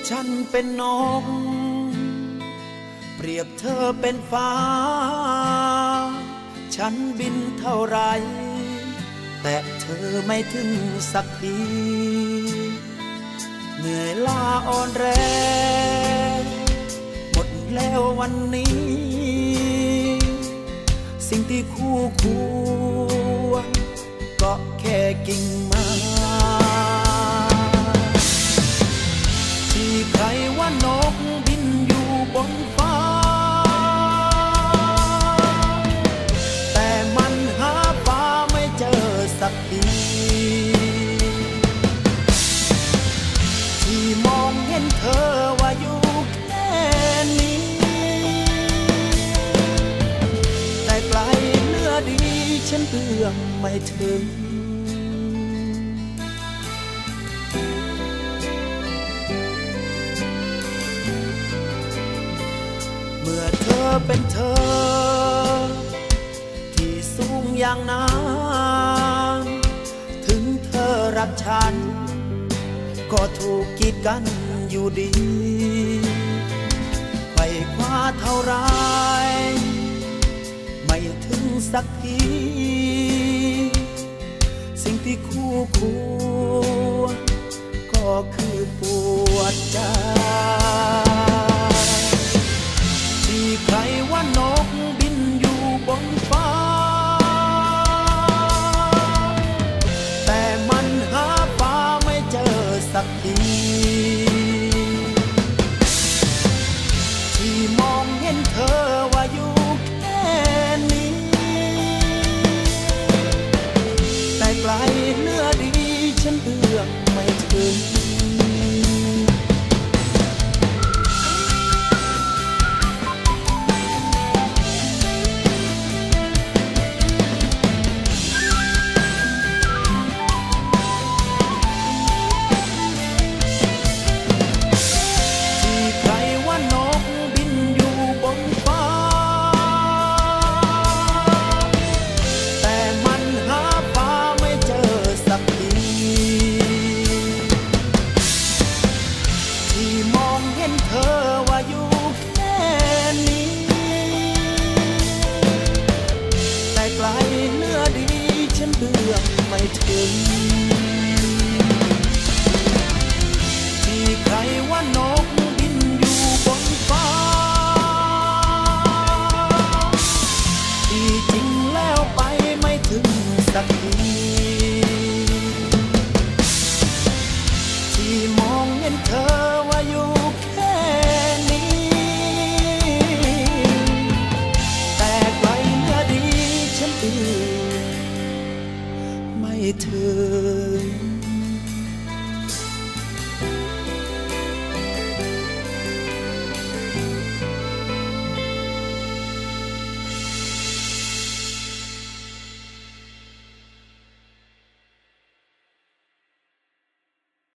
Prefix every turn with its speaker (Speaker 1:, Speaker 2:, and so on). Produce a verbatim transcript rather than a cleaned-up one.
Speaker 1: ฉันเป็นนกเปรียบเธอเป็นฟ้าฉันบินเท่าไรแต่เธอไม่ถึงสักทีเหนื่อยล้าอ่อนแรงหมดแล้ววันนี้สิ่งที่คู่ควรก็แค่กิ่งไม้ที่ใครว่านกบินอยู่บนฟ้าแต่มันหาฟ้าไม่เจอสักทีที่มองเห็นเธอว่าอยู่แค่นี้แต่ไกลเนื้อดีฉันเอื้อมไม่ถึงเมื่อเธอเป็นเธอที่สูงอย่างนั้นถึงเธอรักฉันก็ถูกกีดกันอยู่ดีไขว่คว้าเท่าไรไม่ถึงสักทีสิ่งที่คู่ควรก็คือปวดใจที่ใครว่านกบินอยู่บนฟ้าแต่มันหาฟ้าไม่เจอสักทีที่มองเห็นเธอว่าอยู่แค่นี้แต่ไกลเนื้อดีฉันเอื้อมไม่ถึงไม่ถึงที่ใครว่านกบินอยู่บนฟ้าที่จริงแล้วไปไม่ถึงสักทีที่มองเห็นเธอว่าอยู่แค่นี้แต่ไกลเนื้อดีฉันเอื้อไม่ถึง